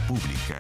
Pública.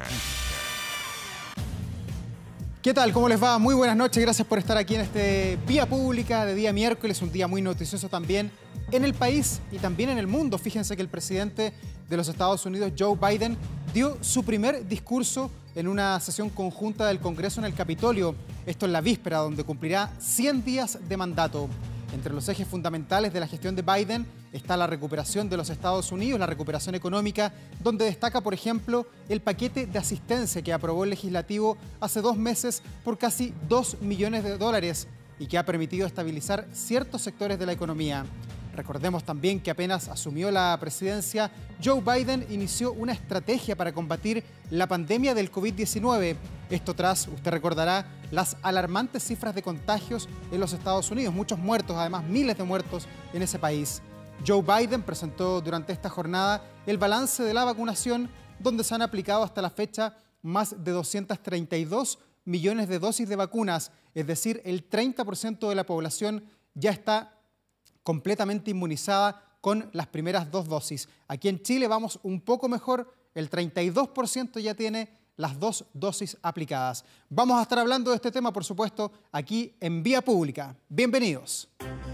¿Qué tal? ¿Cómo les va? Muy buenas noches. Gracias por estar aquí en este Vía Pública de día miércoles, un día muy noticioso también en el país y también en el mundo. Fíjense que el presidente de los Estados Unidos, Joe Biden, dio su primer discurso en una sesión conjunta del Congreso en el Capitolio. Esto en la víspera, donde cumplirá 100 días de mandato. Entre los ejes fundamentales de la gestión de Biden está la recuperación de los Estados Unidos, la recuperación económica, donde destaca, por ejemplo, el paquete de asistencia que aprobó el legislativo hace 2 meses por casi $2 millones y que ha permitido estabilizar ciertos sectores de la economía. Recordemos también que apenas asumió la presidencia, Joe Biden inició una estrategia para combatir la pandemia del COVID-19. Esto tras, usted recordará, las alarmantes cifras de contagios en los Estados Unidos. Muchos muertos, además miles de muertos en ese país. Joe Biden presentó durante esta jornada el balance de la vacunación, donde se han aplicado hasta la fecha más de 232 millones de dosis de vacunas. Es decir, el 30% de la población ya está completamente inmunizada con las primeras 2 dosis. Aquí en Chile vamos un poco mejor, el 32% ya tiene las 2 dosis aplicadas. Vamos a estar hablando de este tema, por supuesto, aquí en Vía Pública. Bienvenidos.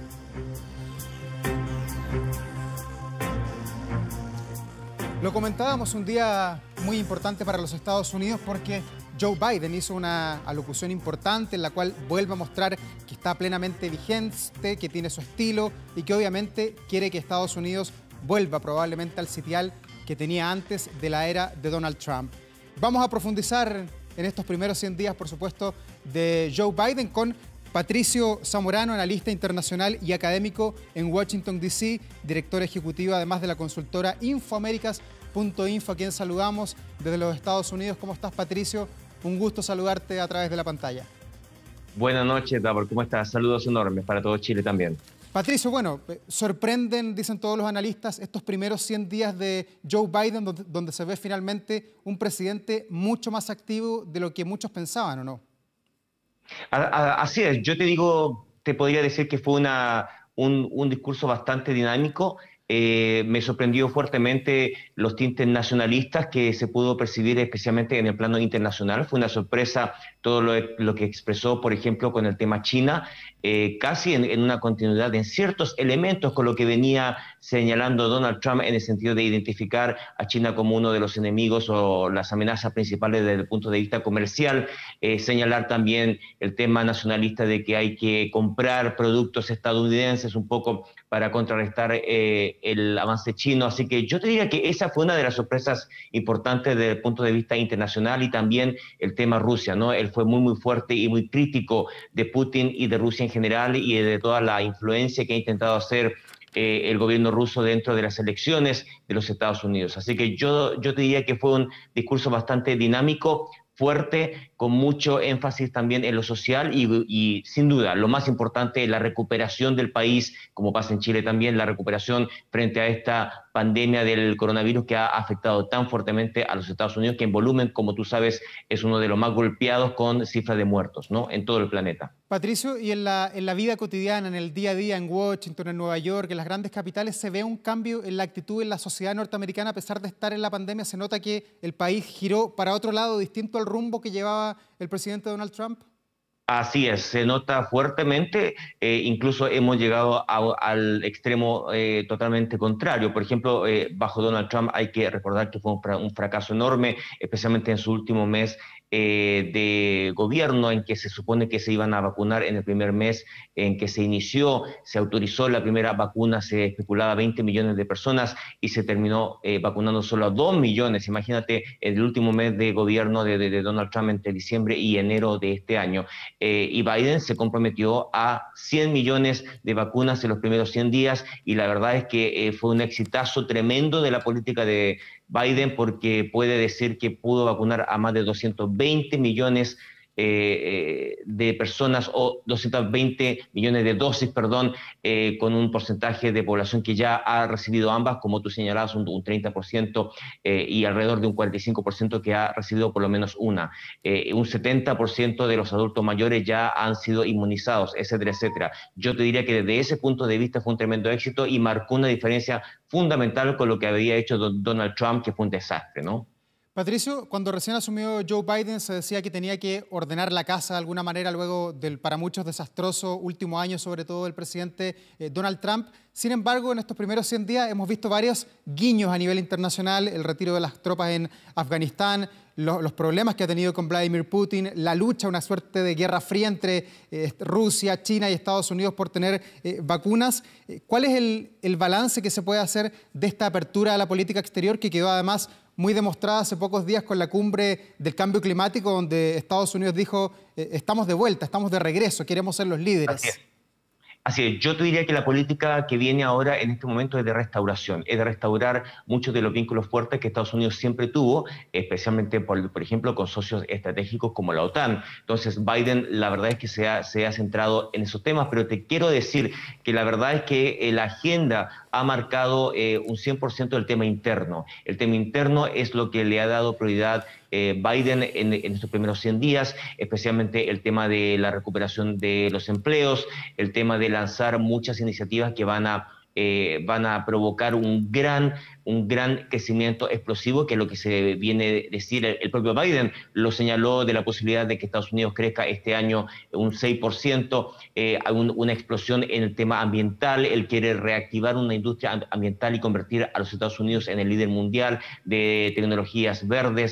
Lo comentábamos, un día muy importante para los Estados Unidos porque Joe Biden hizo una alocución importante en la cual vuelve a mostrar que está plenamente vigente, que tiene su estilo y que obviamente quiere que Estados Unidos vuelva probablemente al sitial que tenía antes de la era de Donald Trump. Vamos a profundizar en estos primeros 100 días, por supuesto, de Joe Biden con Patricio Zamorano, analista internacional y académico en Washington, D.C., director ejecutivo además de la consultora Infoaméricas.info, a quien saludamos desde los Estados Unidos. ¿Cómo estás, Patricio? Un gusto saludarte a través de la pantalla. Buenas noches, Davor. ¿Cómo estás? Saludos enormes para todo Chile también. Patricio, bueno, sorprenden, dicen todos los analistas, estos primeros 100 días de Joe Biden, donde se ve finalmente un presidente mucho más activo de lo que muchos pensaban, ¿o no? Así es. Yo te podría decir que fue un discurso bastante dinámico. Me sorprendió fuertemente los tintes nacionalistas que se pudo percibir especialmente en el plano internacional. Fue una sorpresa todo lo que expresó, por ejemplo, con el tema China, casi en una continuidad en ciertos elementos con lo que venía señalando Donald Trump en el sentido de identificar a China como uno de los enemigos o las amenazas principales desde el punto de vista comercial, señalar también el tema nacionalista de que hay que comprar productos estadounidenses un poco para contrarrestar el avance chino. Así que yo te diría que esa fue una de las sorpresas importantes desde el punto de vista internacional, y también el tema Rusia, ¿no? Él fue muy fuerte y muy crítico de Putin y de Rusia en general y de toda la influencia que ha intentado hacer el gobierno ruso dentro de las elecciones de los Estados Unidos. Así que yo te diría que fue un discurso bastante dinámico, fuerte, con mucho énfasis también en lo social y sin duda, lo más importante, la recuperación del país, como pasa en Chile también, la recuperación frente a esta pandemia del coronavirus que ha afectado tan fuertemente a los Estados Unidos, que en volumen, como tú sabes, es uno de los más golpeados con cifras de muertos, ¿no?, en todo el planeta. Patricio, y en la vida cotidiana, en el día a día, en Washington, en Nueva York, en las grandes capitales, ¿se ve un cambio en la actitud en la sociedad norteamericana a pesar de estar en la pandemia? ¿Se nota que el país giró para otro lado distinto al rumbo que llevaba el presidente Donald Trump? Así es, se nota fuertemente, incluso hemos llegado al extremo totalmente contrario. Por ejemplo, bajo Donald Trump hay que recordar que fue un fracaso enorme, especialmente en su último mes de gobierno, en que se supone que se iban a vacunar en el primer mes en que se inició, se autorizó la primera vacuna, se especulaba 20 millones de personas y se terminó vacunando solo a 2 millones. Imagínate, el último mes de gobierno de Donald Trump entre diciembre y enero de este año. Y Biden se comprometió a 100 millones de vacunas en los primeros 100 días y la verdad es que fue un exitazo tremendo de la política de Biden, porque puede decir que pudo vacunar a más de 220 millones de personas, o 220 millones de dosis, perdón, con un porcentaje de población que ya ha recibido ambas, como tú señalabas, un 30% y alrededor de un 45% que ha recibido por lo menos una. Un 70% de los adultos mayores ya han sido inmunizados, etcétera, etcétera. Yo te diría que desde ese punto de vista fue un tremendo éxito y marcó una diferencia fundamental con lo que había hecho Donald Trump, que fue un desastre, ¿no? Patricio, cuando recién asumió Joe Biden se decía que tenía que ordenar la casa de alguna manera luego del para muchos desastroso último año, sobre todo del presidente Donald Trump. Sin embargo, en estos primeros 100 días hemos visto varios guiños a nivel internacional, el retiro de las tropas en Afganistán, los problemas que ha tenido con Vladimir Putin, la lucha, una suerte de guerra fría entre Rusia, China y Estados Unidos por tener vacunas. ¿Cuál es el balance que se puede hacer de esta apertura a la política exterior que quedó además muy demostrada hace pocos días con la cumbre del cambio climático, donde Estados Unidos dijo, estamos de vuelta, estamos de regreso, queremos ser los líderes? Así es. Así es, yo te diría que la política que viene ahora en este momento es de restauración, es de restaurar muchos de los vínculos fuertes que Estados Unidos siempre tuvo, especialmente, por ejemplo, con socios estratégicos como la OTAN. Entonces, Biden, la verdad es que se ha centrado en esos temas, pero te quiero decir que la verdad es que la agenda ha marcado un 100% del tema interno. El tema interno es lo que le ha dado prioridad Biden en estos primeros 100 días, especialmente el tema de la recuperación de los empleos, el tema de lanzar muchas iniciativas que van a provocar un gran crecimiento explosivo, que es lo que se viene a decir. El propio Biden lo señaló de la posibilidad de que Estados Unidos crezca este año un 6%, una explosión en el tema ambiental. Él quiere reactivar una industria ambiental y convertir a los Estados Unidos en el líder mundial de tecnologías verdes,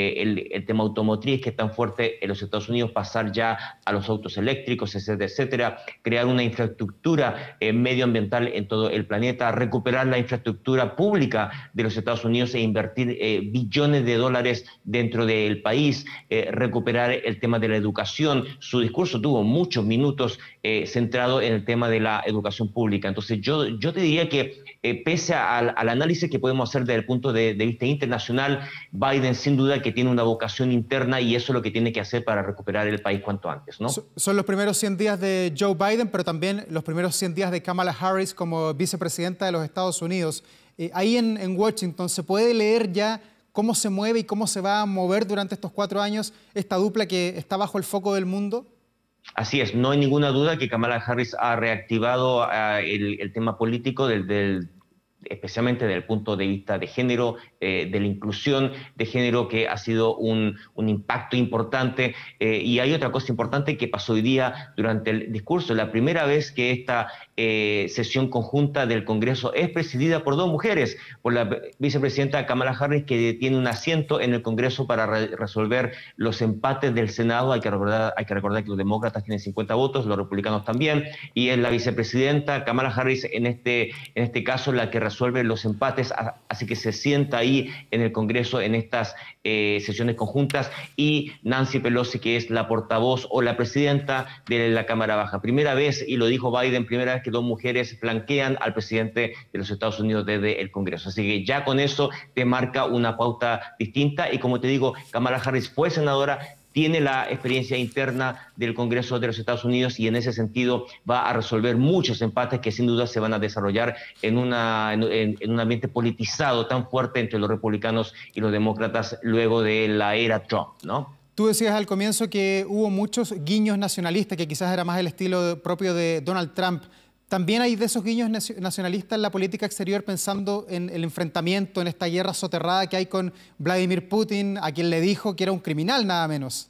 el tema automotriz, que es tan fuerte en los Estados Unidos, pasar ya a los autos eléctricos, etcétera, etcétera, crear una infraestructura medioambiental en todo el planeta, recuperar la infraestructura pública de los Estados Unidos e invertir billones de dólares dentro del país, recuperar el tema de la educación. Su discurso tuvo muchos minutos centrado en el tema de la educación pública. Entonces yo te diría que pese al análisis que podemos hacer desde el punto de vista internacional, Biden sin duda que tiene una vocación interna y eso es lo que tiene que hacer para recuperar el país cuanto antes, ¿no? Son los primeros 100 días de Joe Biden, pero también los primeros 100 días de Kamala Harris como vicepresidenta de los Estados Unidos. Ahí en Washington, ¿se puede leer ya cómo se mueve y cómo se va a mover durante estos 4 años esta dupla que está bajo el foco del mundo? Así es, no hay ninguna duda que Kamala Harris ha reactivado el tema político especialmente desde el punto de vista de género, de la inclusión de género, que ha sido un impacto importante. Y hay otra cosa importante que pasó hoy día durante el discurso. La primera vez que esta sesión conjunta del Congreso es presidida por 2 mujeres, por la vicepresidenta Kamala Harris, que tiene un asiento en el Congreso para resolver los empates del Senado. Hay que recordar que los demócratas tienen 50 votos, los republicanos también, y es la vicepresidenta Kamala Harris en este caso la que resuelve los empates, así que se sienta ahí en el Congreso en estas sesiones conjuntas, y Nancy Pelosi, que es la portavoz o la presidenta de la Cámara Baja. Primera vez, y lo dijo Biden, primera vez que 2 mujeres flanquean al presidente de los Estados Unidos desde el Congreso. Así que ya con eso te marca una pauta distinta, y como te digo, Kamala Harris fue senadora, tiene la experiencia interna del Congreso de los Estados Unidos y en ese sentido va a resolver muchos empates que sin duda se van a desarrollar en un ambiente politizado tan fuerte entre los republicanos y los demócratas luego de la era Trump, ¿no? Tú decías al comienzo que hubo muchos guiños nacionalistas, que quizás era más el estilo propio de Donald Trump. ¿También hay de esos guiños nacionalistas en la política exterior, pensando en el enfrentamiento, en esta guerra soterrada que hay con Vladimir Putin, a quien le dijo que era un criminal nada menos?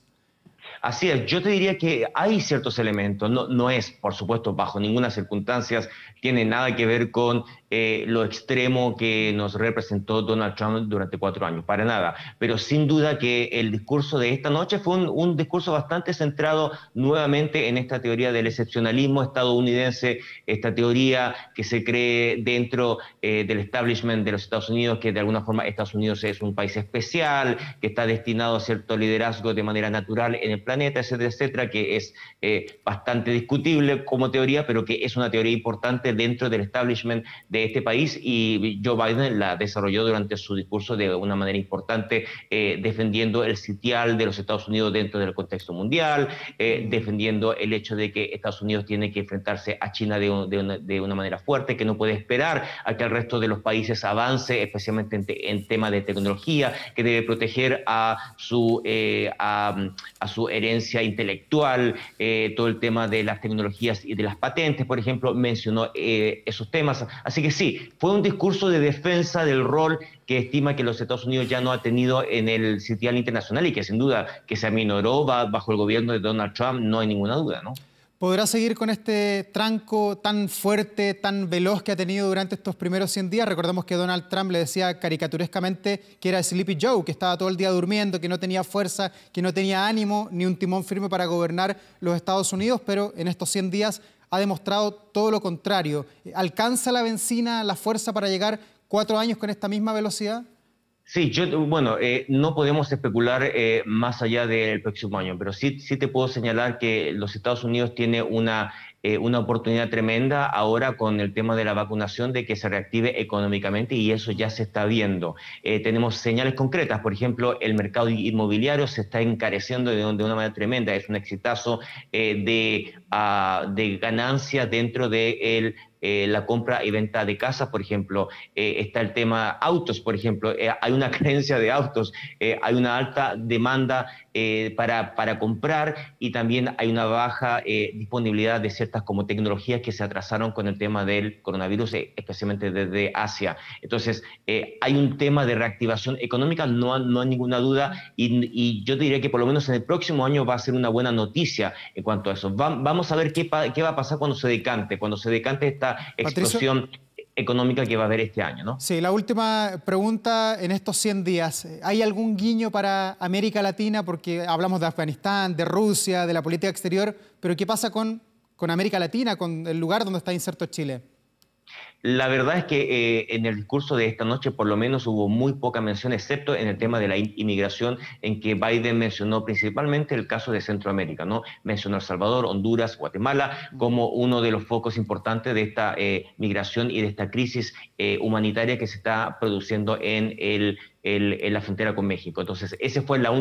Así es, yo te diría que hay ciertos elementos, no es, por supuesto, bajo ninguna circunstancia, tiene nada que ver con lo extremo que nos representó Donald Trump durante 4 años, para nada, pero sin duda que el discurso de esta noche fue un discurso bastante centrado nuevamente en esta teoría del excepcionalismo estadounidense, esta teoría que se cree dentro del establishment de los Estados Unidos, que de alguna forma Estados Unidos es un país especial, que está destinado a cierto liderazgo de manera natural en el planeta, etcétera, etcétera, que es bastante discutible como teoría, pero que es una teoría importante dentro del establishment de este país, y Joe Biden la desarrolló durante su discurso de una manera importante, defendiendo el sitial de los Estados Unidos dentro del contexto mundial, defendiendo el hecho de que Estados Unidos tiene que enfrentarse a China de una manera fuerte, que no puede esperar a que el resto de los países avance, especialmente en temas de tecnología, que debe proteger a su herencia intelectual, todo el tema de las tecnologías y de las patentes, por ejemplo, mencionó esos temas. Así que sí, fue un discurso de defensa del rol que estima que los Estados Unidos ya no ha tenido en el sitial internacional y que sin duda que se aminoró bajo el gobierno de Donald Trump, no hay ninguna duda, ¿no? ¿Podrá seguir con este tranco tan fuerte, tan veloz que ha tenido durante estos primeros 100 días? Recordemos que Donald Trump le decía caricaturescamente que era Sleepy Joe, que estaba todo el día durmiendo, que no tenía fuerza, que no tenía ánimo ni un timón firme para gobernar los Estados Unidos, pero en estos 100 días ha demostrado todo lo contrario. ¿Alcanza la benzina, la fuerza para llegar 4 años con esta misma velocidad? Sí, bueno, no podemos especular más allá del próximo año, pero sí te puedo señalar que los Estados Unidos tiene una oportunidad tremenda ahora con el tema de la vacunación de que se reactive económicamente y eso ya se está viendo. Tenemos señales concretas, por ejemplo, el mercado inmobiliario se está encareciendo de una manera tremenda, es un exitazo de ganancia dentro de la compra y venta de casas, por ejemplo, está el tema autos, por ejemplo, hay una carencia de autos, hay una alta demanda para comprar y también hay una baja disponibilidad de ciertas como tecnologías que se atrasaron con el tema del coronavirus, especialmente desde Asia. Entonces, hay un tema de reactivación económica, no hay ninguna duda, y yo te diría que por lo menos en el próximo año va a ser una buena noticia en cuanto a eso. Vamos a ver qué va a pasar cuando se decante esta Patricio. explosión económica que va a haber este año, ¿no? Sí, la última pregunta en estos 100 días. ¿Hay algún guiño para América Latina? Porque hablamos de Afganistán, de Rusia, de la política exterior, pero ¿qué pasa con América Latina, con el lugar donde está inserto Chile? La verdad es que en el discurso de esta noche por lo menos hubo muy poca mención, excepto en el tema de la inmigración, en que Biden mencionó principalmente el caso de Centroamérica, ¿no? Mencionó El Salvador, Honduras, Guatemala como uno de los focos importantes de esta migración y de esta crisis humanitaria que se está produciendo en la frontera con México. Entonces, esa fue la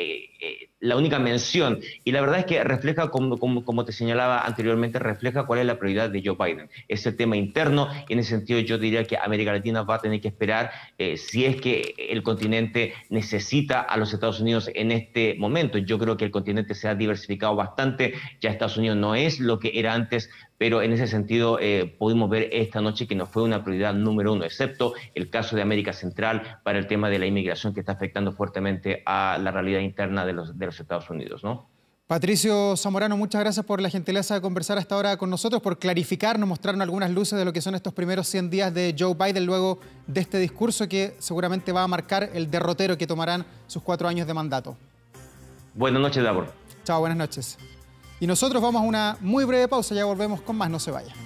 única mención. Y la verdad es que refleja, como te señalaba anteriormente, refleja cuál es la prioridad de Joe Biden. Es el tema interno y en ese sentido yo diría que América Latina va a tener que esperar si es que el continente necesita a los Estados Unidos en este momento. Yo creo que el continente se ha diversificado bastante. Ya Estados Unidos no es lo que era antes, pero en ese sentido pudimos ver esta noche que no fue una prioridad número uno, excepto el caso de América Central para el tema de la inmigración que está afectando fuertemente a la realidad interna de los Estados Unidos, ¿no? Patricio Zamorano, muchas gracias por la gentileza de conversar hasta ahora con nosotros, por clarificarnos, mostrarnos algunas luces de lo que son estos primeros 100 días de Joe Biden luego de este discurso que seguramente va a marcar el derrotero que tomarán sus 4 años de mandato. Buenas noches, Davor. Chao, buenas noches. Y nosotros vamos a una muy breve pausa, ya volvemos con más, no se vaya.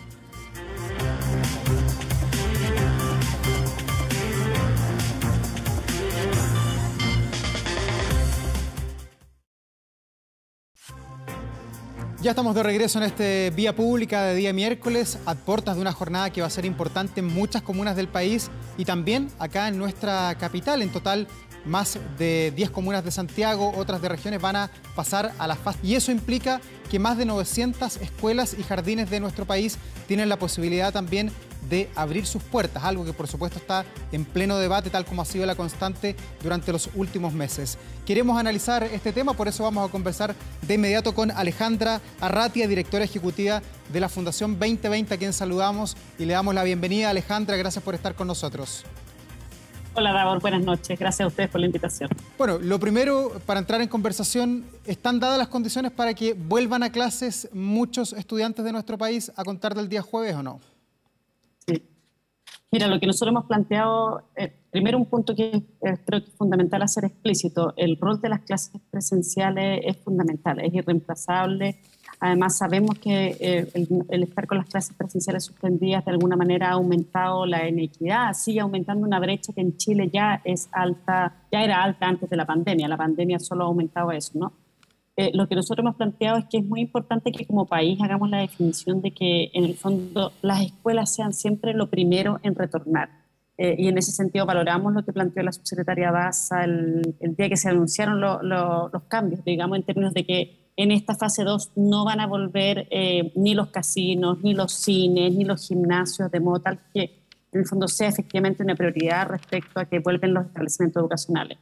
Ya estamos de regreso en este Vía Pública de día miércoles, a puertas de una jornada que va a ser importante en muchas comunas del país y también acá en nuestra capital. En total, más de 10 comunas de Santiago, otras de regiones van a pasar a la fase. Y eso implica que más de 900 escuelas y jardines de nuestro país tienen la posibilidad también de abrir sus puertas, algo que por supuesto está en pleno debate, tal como ha sido la constante durante los últimos meses. Queremos analizar este tema, por eso vamos a conversar de inmediato con Alejandra Arratia, directora ejecutiva de la Fundación 2020, a quien saludamos y le damos la bienvenida. Alejandra, gracias por estar con nosotros. Hola, Davor, buenas noches. Gracias a ustedes por la invitación. Bueno, lo primero, para entrar en conversación, ¿están dadas las condiciones para que vuelvan a clases muchos estudiantes de nuestro país a contar del día jueves o no? Sí. Mira, lo que nosotros hemos planteado, primero un punto que creo que es fundamental hacer explícito, el rol de las clases presenciales es fundamental, es irreemplazable. Además, sabemos que el estar con las clases presenciales suspendidas de alguna manera ha aumentado la inequidad, sigue aumentando una brecha que en Chile ya es alta, ya era alta antes de la pandemia solo ha aumentado eso, ¿no? Lo que nosotros hemos planteado es que es muy importante que como país hagamos la definición de que en el fondo las escuelas sean siempre lo primero en retornar. Y en ese sentido valoramos lo que planteó la subsecretaria Daza el día que se anunciaron los cambios, digamos, en términos de que en esta fase 2 no van a volver ni los casinos, ni los cines, ni los gimnasios, de modo tal que en el fondo sea efectivamente una prioridad respecto a que vuelven los establecimientos educacionales.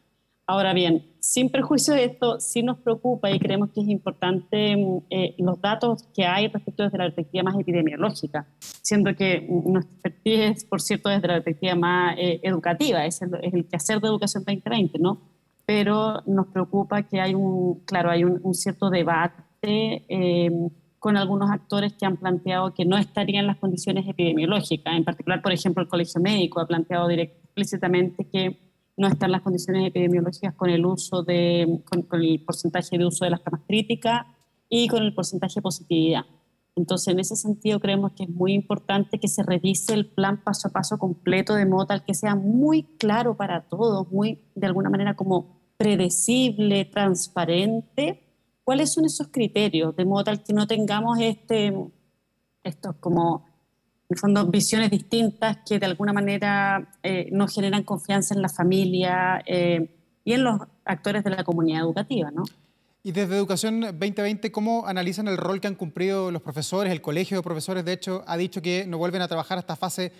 Ahora bien, sin perjuicio de esto, sí nos preocupa y creemos que es importante los datos que hay respecto desde la perspectiva más epidemiológica, siendo que nuestra expertise, por cierto, desde la perspectiva más educativa, es el quehacer de Educación 2020, ¿no? Pero nos preocupa que hay un cierto debate con algunos actores que han planteado que no estarían las condiciones epidemiológicas. En particular, por ejemplo, el Colegio Médico ha planteado explícitamente que no están las condiciones epidemiológicas con el con el porcentaje de uso de las camas críticas y con el porcentaje de positividad. Entonces, en ese sentido, creemos que es muy importante que se revise el plan paso a paso completo, de modo tal que sea muy claro para todos, muy, de alguna manera, como predecible, transparente. ¿Cuáles son esos criterios? De modo tal que no tengamos estos como, en el fondo, visiones distintas que de alguna manera no generan confianza en la familia y en los actores de la comunidad educativa, ¿no? Y desde Educación 2020, ¿cómo analizan el rol que han cumplido los profesores? El Colegio de Profesores, de hecho, ha dicho que no vuelven a trabajar hasta fase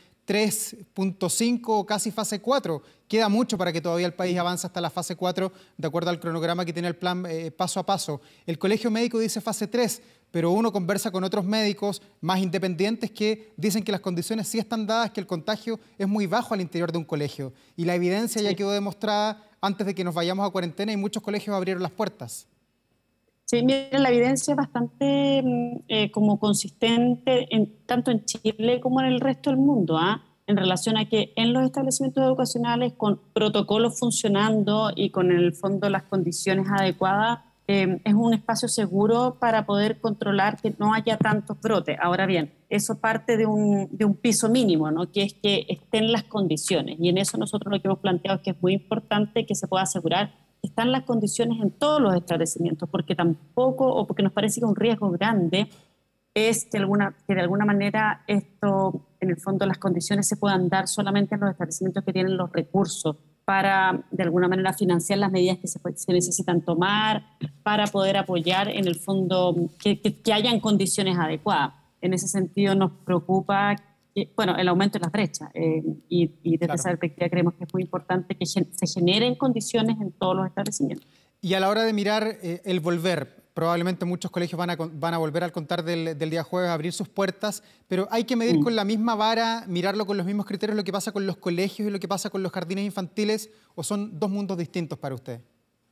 3.5 o casi fase 4. Queda mucho para que todavía el país avance hasta la fase 4, de acuerdo al cronograma que tiene el plan paso a paso. El Colegio Médico dice fase 3, pero uno conversa con otros médicos más independientes que dicen que las condiciones sí están dadas, que el contagio es muy bajo al interior de un colegio. Y la evidencia ya quedó demostrada antes de que nos vayamos a cuarentena y muchos colegios abrieron las puertas. Sí, mira, la evidencia es bastante como consistente tanto en Chile como en el resto del mundo, ¿ah? En relación a que en los establecimientos educacionales, con protocolos funcionando y con, en el fondo, las condiciones adecuadas, es un espacio seguro para poder controlar que no haya tantos brotes. Ahora bien, eso parte de un piso mínimo, ¿no? Que es que estén las condiciones. Y en eso nosotros lo que hemos planteado es que es muy importante que se pueda asegurar están las condiciones en todos los establecimientos, porque tampoco, o porque nos parece que un riesgo grande es que de alguna manera esto, en el fondo, las condiciones se puedan dar solamente en los establecimientos que tienen los recursos para, de alguna manera, financiar las medidas que se necesitan tomar, para poder apoyar, en el fondo, que hayan condiciones adecuadas. En ese sentido, nos preocupa bueno, el aumento de las brechas y desde esa perspectiva creemos que es muy importante que se generen condiciones en todos los establecimientos. Y a la hora de mirar el volver, probablemente muchos colegios van a volver al contar del día jueves a abrir sus puertas, pero hay que medir con la misma vara, mirarlo con los mismos criterios lo que pasa con los colegios y lo que pasa con los jardines infantiles, ¿o son dos mundos distintos para usted?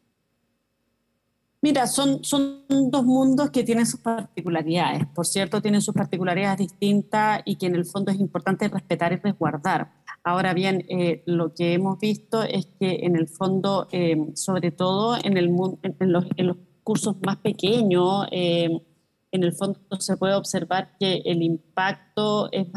Mira, son dos mundos que tienen sus particularidades. Por cierto, tienen sus particularidades distintas y que en el fondo es importante respetar y resguardar. Ahora bien, lo que hemos visto es que en el fondo, sobre todo en los cursos más pequeños, en el fondo se puede observar que el impacto es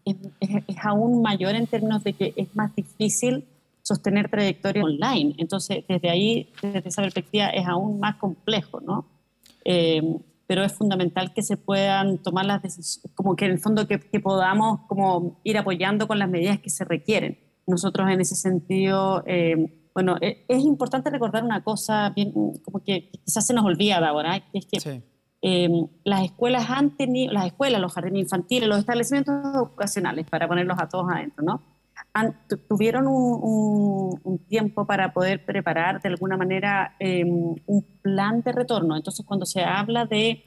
aún mayor en términos de que es más difícil sostener trayectorias online. Entonces, desde ahí, desde esa perspectiva, es aún más complejo, ¿no? Pero es fundamental que se puedan tomar las decisiones, como que en el fondo que podamos como ir apoyando con las medidas que se requieren. Nosotros en ese sentido, bueno, es importante recordar una cosa bien, como que quizás se nos olvida ahora, que es que sí. Las escuelas han tenido, los jardines infantiles, los establecimientos educacionales, para ponerlos a todos adentro, ¿no? Tuvieron un tiempo para poder preparar de alguna manera un plan de retorno. Entonces, cuando se habla de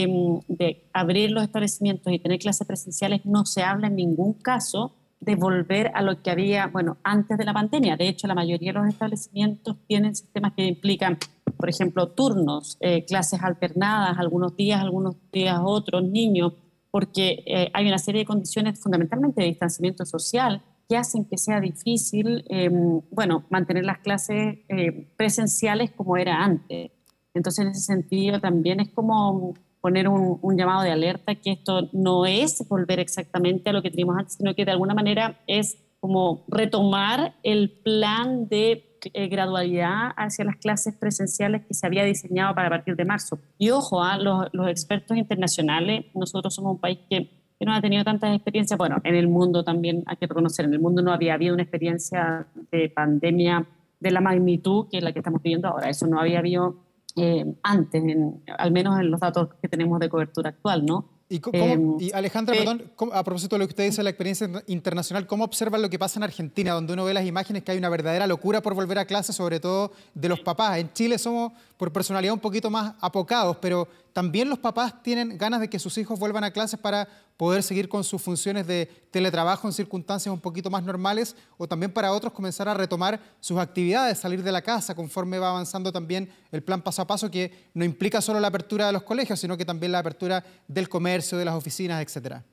abrir los establecimientos y tener clases presenciales, no se habla en ningún caso de volver a lo que había, bueno, antes de la pandemia. De hecho, la mayoría de los establecimientos tienen sistemas que implican, por ejemplo, turnos, clases alternadas, algunos días otros, niños, porque hay una serie de condiciones fundamentalmente de distanciamiento social que hacen que sea difícil, bueno, mantener las clases presenciales como era antes. Entonces, en ese sentido, también es como poner un llamado de alerta que esto no es volver exactamente a lo que teníamos antes, sino que de alguna manera es como retomar el plan de gradualidad hacia las clases presenciales que se había diseñado para partir de marzo. Y ojo, los expertos internacionales, nosotros somos un país que no ha tenido tantas experiencias, bueno, en el mundo también hay que reconocer, en el mundo no había habido una experiencia de pandemia de la magnitud que es la que estamos viviendo ahora, eso no había habido antes, al menos en los datos que tenemos de cobertura actual, ¿no? Y Alejandra, perdón, a propósito de lo que usted dice de la experiencia internacional, ¿cómo observan lo que pasa en Argentina, donde uno ve las imágenes que hay una verdadera locura por volver a clase, sobre todo de los papás? En Chile somos, por personalidad, un poquito más apocados, pero también los papás tienen ganas de que sus hijos vuelvan a clases para poder seguir con sus funciones de teletrabajo en circunstancias un poquito más normales, o también para otros comenzar a retomar sus actividades, salir de la casa conforme va avanzando también el plan paso a paso, que no implica solo la apertura de los colegios, sino que también la apertura del comercio, de las oficinas, etcétera.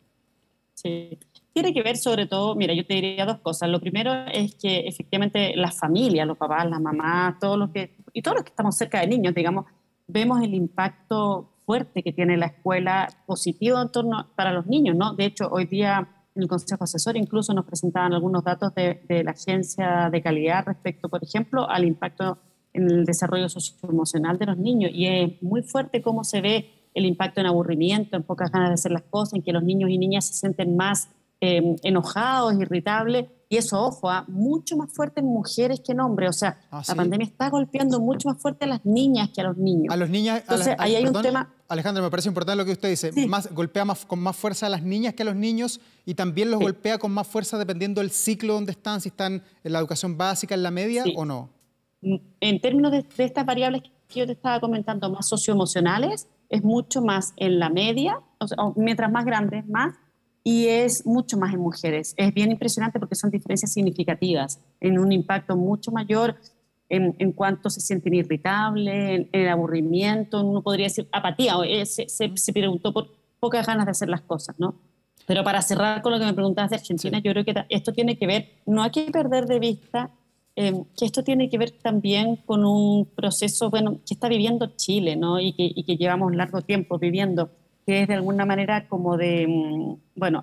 Sí. Tiene que ver sobre todo, mira, yo te diría dos cosas. Lo primero es que efectivamente las familias, los papás, las mamás, todos los que estamos cerca de niños, digamos, vemos el impacto fuerte que tiene la escuela positivo en torno para los niños, ¿no? De hecho, hoy día en el Consejo Asesor incluso nos presentaban algunos datos de la Agencia de Calidad respecto, por ejemplo, al impacto en el desarrollo socioemocional de los niños. Y es muy fuerte cómo se ve el impacto en aburrimiento, en pocas ganas de hacer las cosas, en que los niños y niñas se sienten más enojados, irritables, y eso, ojo, mucho más fuerte en mujeres que en hombres. O sea, ¿Sí? La pandemia está golpeando mucho más fuerte a las niñas que a los niños. A los niños, entonces ahí hay un tema. Alejandra, me parece importante lo que usted dice. Sí. Golpea con más fuerza a las niñas que a los niños, y también los golpea con más fuerza dependiendo del ciclo donde están, si están en la educación básica, en la media o no. En términos de estas variables que yo te estaba comentando, más socioemocionales, es mucho más en la media, mientras más grandes, más, y es mucho más en mujeres. Es bien impresionante porque son diferencias significativas, en un impacto mucho mayor en cuanto se sienten irritables, en el aburrimiento, uno podría decir apatía, se preguntó por pocas ganas de hacer las cosas, ¿no? Pero para cerrar con lo que me preguntabas de Argentina, sí, yo creo que esto tiene que ver, no hay que perder de vista que esto tiene que ver también con un proceso, bueno, que está viviendo Chile, ¿no? Y que llevamos largo tiempo viviendo, que es de alguna manera como bueno,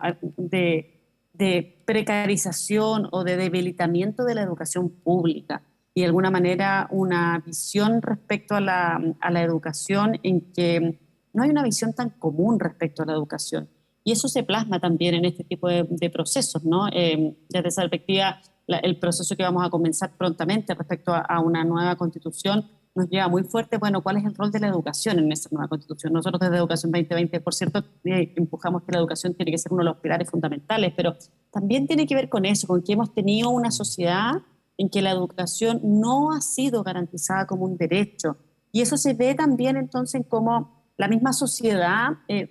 de precarización o de debilitamiento de la educación pública, y de alguna manera una visión respecto a la educación en que no hay una visión tan común respecto a la educación. Y eso se plasma también en este tipo de procesos, ¿no? Desde esa perspectiva, el proceso que vamos a comenzar prontamente respecto a una nueva constitución nos lleva muy fuerte, bueno, ¿cuál es el rol de la educación en esa nueva constitución? Nosotros desde Educación 2020, por cierto, empujamos que la educación tiene que ser uno de los pilares fundamentales, pero también tiene que ver con eso, con que hemos tenido una sociedad en que la educación no ha sido garantizada como un derecho. Y eso se ve también entonces en cómo la misma sociedad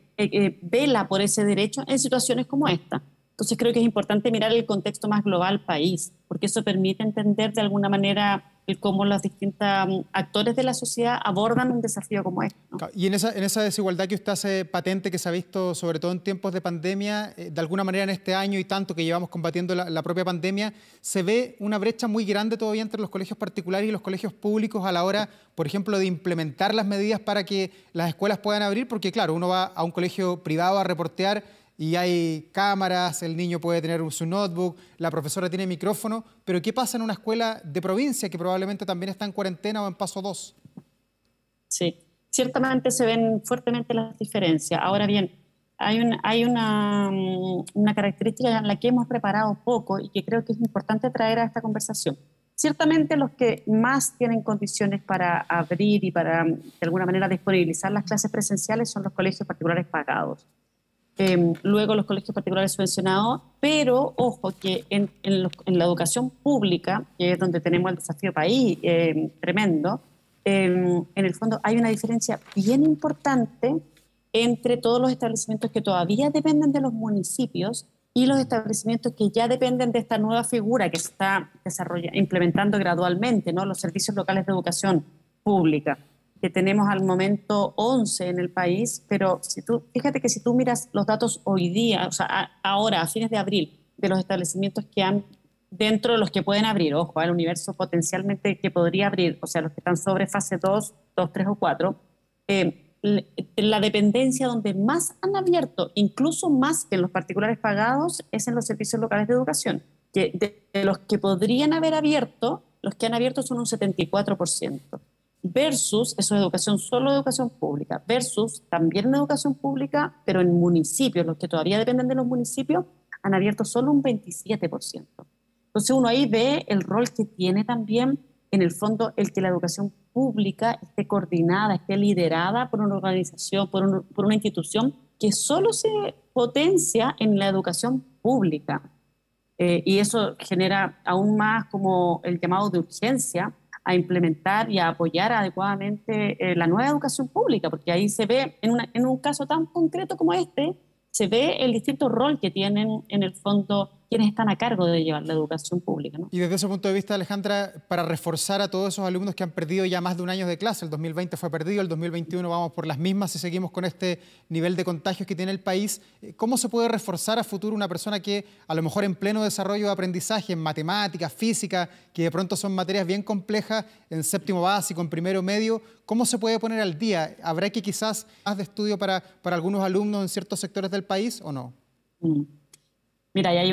vela por ese derecho en situaciones como esta. Entonces creo que es importante mirar el contexto más global país, porque eso permite entender de alguna manera cómo los distintos actores de la sociedad abordan un desafío como este, ¿no? Y en esa desigualdad que usted hace patente, que se ha visto sobre todo en tiempos de pandemia, de alguna manera en este año y tanto que llevamos combatiendo la propia pandemia, se ve una brecha muy grande todavía entre los colegios particulares y los colegios públicos a la hora, por ejemplo, de implementar las medidas para que las escuelas puedan abrir, porque claro, uno va a un colegio privado a reportear y hay cámaras, el niño puede tener su notebook, la profesora tiene micrófono, pero ¿qué pasa en una escuela de provincia que probablemente también está en cuarentena o en paso 2? Sí, ciertamente se ven fuertemente las diferencias. Ahora bien, hay una característica en la que hemos preparado poco y que creo que es importante traer a esta conversación. Ciertamente los que más tienen condiciones para abrir y para, de alguna manera, disponibilizar las clases presenciales son los colegios particulares pagados. Luego los colegios particulares subvencionados, pero ojo que en la educación pública, que es donde tenemos el desafío país tremendo, en el fondo hay una diferencia bien importante entre todos los establecimientos que todavía dependen de los municipios y los establecimientos que ya dependen de esta nueva figura que se está implementando gradualmente, ¿no? Los servicios locales de educación pública, que tenemos al momento 11 en el país, pero fíjate que si tú miras los datos hoy día, o sea, ahora, a fines de abril, de los establecimientos que han, dentro de los que pueden abrir, ojo, al universo potencialmente que podría abrir, o sea, los que están sobre fase 2, 3 o 4, la dependencia donde más han abierto, incluso más que en los particulares pagados, es en los servicios locales de educación, que de los que podrían haber abierto, los que han abierto son un 74%. Versus, eso es educación, solo educación pública, versus también en educación pública, pero en municipios, los que todavía dependen de los municipios, han abierto solo un 27%. Entonces uno ahí ve el rol que tiene también, en el fondo, el que la educación pública esté coordinada, esté liderada por una organización, por una institución que solo se potencia en la educación pública. Y eso genera aún más como el llamado de urgencia a implementar y a apoyar adecuadamente la nueva educación pública, porque ahí se ve, en un caso tan concreto como este, se ve el distinto rol que tienen en el fondo quienes están a cargo de llevar la educación pública, ¿no? Y desde ese punto de vista, Alejandra, para reforzar a todos esos alumnos que han perdido ya más de un año de clase, el 2020 fue perdido, el 2021 vamos por las mismas si seguimos con este nivel de contagios que tiene el país, ¿cómo se puede reforzar a futuro una persona que a lo mejor en pleno desarrollo de aprendizaje, en matemáticas, física, que de pronto son materias bien complejas, en séptimo básico, en primero medio, ¿cómo se puede poner al día? ¿Habrá que quizás más de estudio para algunos alumnos en ciertos sectores del país o no? Mira, hay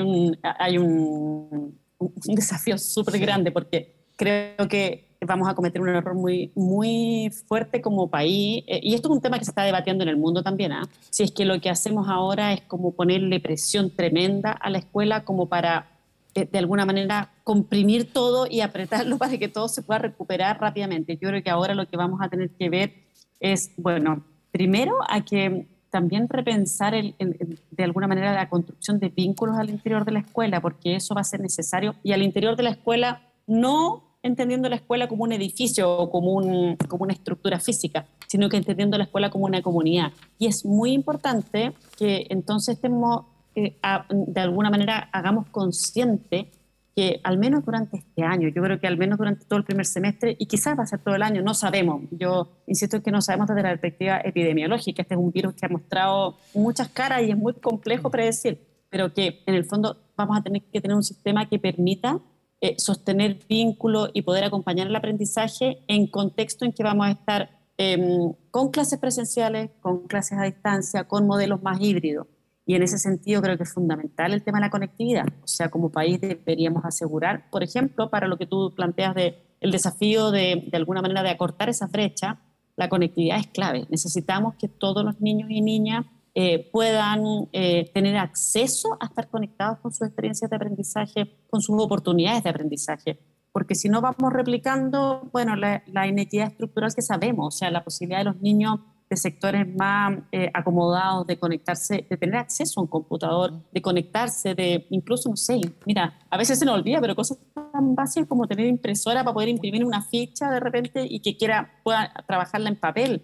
un desafío súper grande, porque creo que vamos a cometer un error muy, muy fuerte como país, y esto es un tema que se está debatiendo en el mundo también, si es que lo que hacemos ahora es como ponerle presión tremenda a la escuela como para, de alguna manera, comprimir todo y apretarlo para que todo se pueda recuperar rápidamente. Yo creo que ahora lo que vamos a tener que ver es, bueno, primero a que también repensar de alguna manera la construcción de vínculos al interior de la escuela, porque eso va a ser necesario, y al interior de la escuela, no entendiendo la escuela como un edificio o como una estructura física, sino que entendiendo la escuela como una comunidad. Y es muy importante que entonces estemos, de alguna manera, hagamos consciente que al menos durante este año, yo creo que al menos durante todo el primer semestre, y quizás va a ser todo el año, no sabemos. Yo insisto en que no sabemos desde la perspectiva epidemiológica. Este es un virus que ha mostrado muchas caras y es muy complejo predecir, pero que en el fondo vamos a tener que tener un sistema que permita sostener vínculos y poder acompañar el aprendizaje en contexto en que vamos a estar con clases presenciales, con clases a distancia, con modelos más híbridos. Y en ese sentido creo que es fundamental el tema de la conectividad. O sea, como país deberíamos asegurar, por ejemplo, para lo que tú planteas el desafío de alguna manera de acortar esa brecha, la conectividad es clave. Necesitamos que todos los niños y niñas puedan tener acceso a estar conectados con sus experiencias de aprendizaje, con sus oportunidades de aprendizaje. Porque si no vamos replicando, bueno, la inequidad estructural que sabemos, o sea, la posibilidad de los niños de sectores más acomodados de conectarse, de tener acceso a un computador, de conectarse, de incluso, no sé, mira, a veces se nos olvida, pero cosas tan básicas como tener impresora para poder imprimir una ficha de repente y que pueda trabajarla en papel.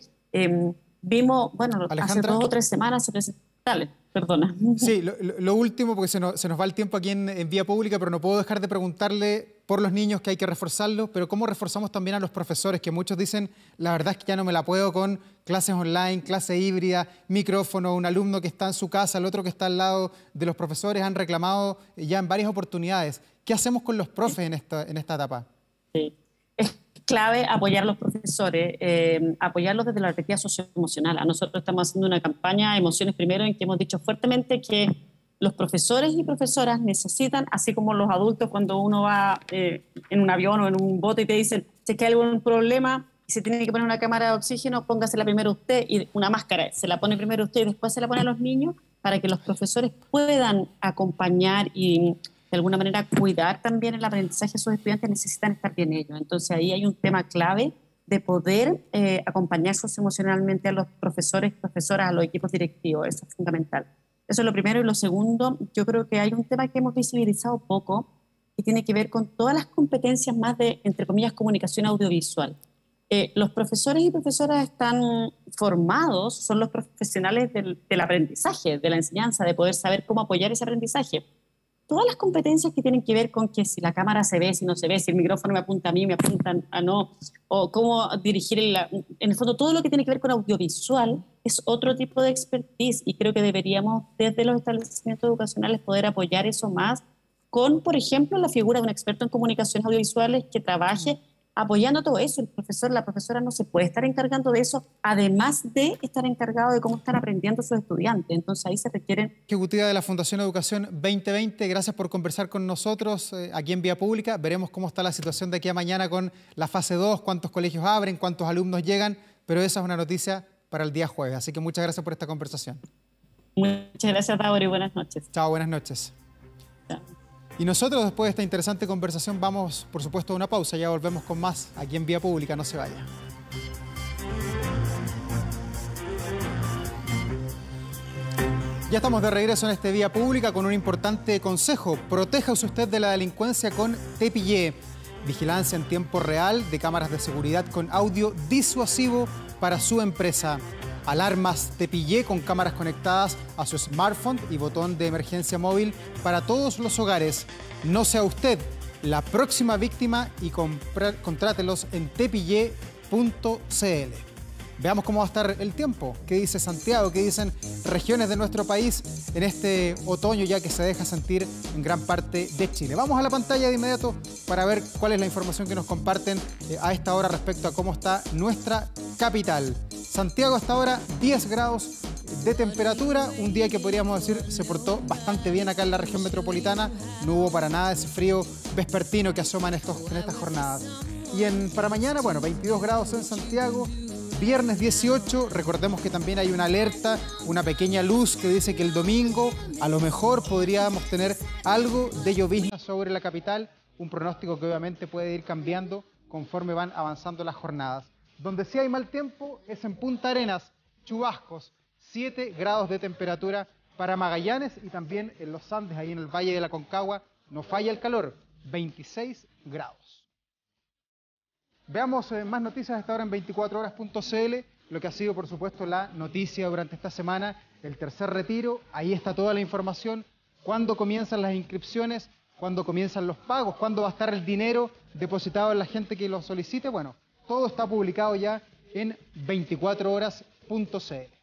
Vimos, bueno, Alejandra, hace 2 o 3 semanas se presentó. Dale, perdona. Sí, lo último, porque se nos va el tiempo aquí en Vía Pública, pero no puedo dejar de preguntarle por los niños, que hay que reforzarlos, pero ¿cómo reforzamos también a los profesores? Que muchos dicen, la verdad es que ya no me la puedo con clases online, clase híbrida, micrófono, un alumno que está en su casa, el otro que está al lado de los profesores, han reclamado ya en varias oportunidades. ¿Qué hacemos con los profes en esta etapa? Sí. Es clave apoyar a los profesores, apoyarlos desde la perspectiva socioemocional. Nosotros estamos haciendo una campaña Emociones Primero en que hemos dicho fuertemente que los profesores y profesoras necesitan, así como los adultos cuando uno va en un avión o en un bote y te dicen si es que hay algún problema y se tiene que poner una cámara de oxígeno, póngasela primero usted, y una máscara, se la pone primero usted y después se la pone a los niños, para que los profesores puedan acompañar y de alguna manera cuidar también el aprendizaje de sus estudiantes, necesitan estar bien ellos. Entonces ahí hay un tema clave de poder acompañar socioemocionalmente a los profesores, profesoras, a los equipos directivos. Eso es fundamental. Eso es lo primero. Y lo segundo, yo creo que hay un tema que hemos visibilizado poco y tiene que ver con todas las competencias más de, entre comillas, comunicación audiovisual. Los profesores y profesoras están formados, son los profesionales del aprendizaje, de la enseñanza, de poder saber cómo apoyar ese aprendizaje. Todas las competencias que tienen que ver con que si la cámara se ve, si no se ve, si el micrófono me apunta a mí, me apuntan a no, o cómo dirigir, en el fondo todo lo que tiene que ver con audiovisual es otro tipo de expertise, y creo que deberíamos desde los establecimientos educacionales poder apoyar eso más con, por ejemplo, la figura de un experto en comunicaciones audiovisuales que trabaje apoyando todo eso. El profesor, la profesora no se puede estar encargando de eso, además de estar encargado de cómo están aprendiendo sus estudiantes. Entonces ahí se requieren... Ejecutiva de la Fundación Educación 2020, gracias por conversar con nosotros aquí en Vía Pública. Veremos cómo está la situación de aquí a mañana con la fase 2, cuántos colegios abren, cuántos alumnos llegan, pero esa es una noticia para el día jueves. Así que muchas gracias por esta conversación. Muchas gracias, Tauro, y buenas noches. Chao, buenas noches. Chao. Y nosotros, después de esta interesante conversación, vamos, por supuesto, a una pausa. Ya volvemos con más aquí en Vía Pública. No se vaya. Ya estamos de regreso en este Vía Pública con un importante consejo. Protéjase usted de la delincuencia con Te Pillé. Vigilancia en tiempo real de cámaras de seguridad con audio disuasivo para su empresa. Alarmas Te Pillé con cámaras conectadas a su smartphone y botón de emergencia móvil para todos los hogares. No sea usted la próxima víctima y contrátelos en tepillé.cl. Veamos cómo va a estar el tiempo. ¿Qué dice Santiago? ¿Qué dicen regiones de nuestro país en este otoño ya que se deja sentir en gran parte de Chile? Vamos a la pantalla de inmediato para ver cuál es la información que nos comparten a esta hora respecto a cómo está nuestra capital. Santiago hasta ahora 10 grados de temperatura, un día que podríamos decir se portó bastante bien acá en la región metropolitana. No hubo para nada ese frío vespertino que asoma en estas jornadas. Y para mañana, bueno, 22 grados en Santiago. Viernes 18, recordemos que también hay una alerta, una pequeña luz que dice que el domingo a lo mejor podríamos tener algo de llovizna sobre la capital, un pronóstico que obviamente puede ir cambiando conforme van avanzando las jornadas. Donde sí hay mal tiempo es en Punta Arenas, chubascos, 7 grados de temperatura para Magallanes y también en los Andes, ahí en el Valle de la Concagua, no falla el calor, 26 grados. Veamos más noticias a esta hora en 24horas.cl, lo que ha sido, por supuesto, la noticia durante esta semana, el tercer retiro. Ahí está toda la información, cuándo comienzan las inscripciones, cuándo comienzan los pagos, cuándo va a estar el dinero depositado en la gente que lo solicite. Bueno, todo está publicado ya en 24horas.cl.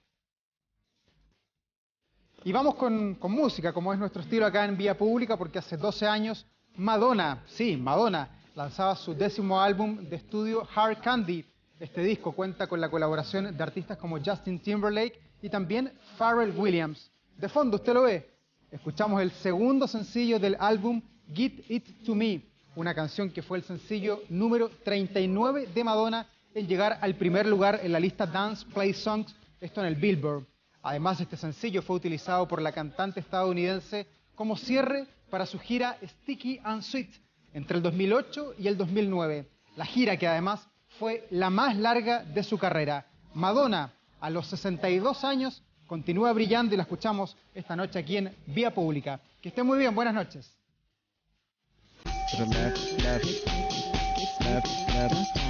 Y vamos con música, como es nuestro estilo acá en Vía Pública, porque hace 12 años Madonna, lanzaba su 10º álbum de estudio Hard Candy. Este disco cuenta con la colaboración de artistas como Justin Timberlake y también Pharrell Williams. De fondo, usted lo ve, escuchamos el segundo sencillo del álbum, Give It To Me, una canción que fue el sencillo número 39 de Madonna en llegar al primer lugar en la lista Dance Play Songs, esto en el Billboard. Además, este sencillo fue utilizado por la cantante estadounidense como cierre para su gira Sticky and Sweet, entre el 2008 y el 2009, la gira que además fue la más larga de su carrera. Madonna, a los 62 años, continúa brillando y la escuchamos esta noche aquí en Vía Pública. Que esté muy bien, buenas noches.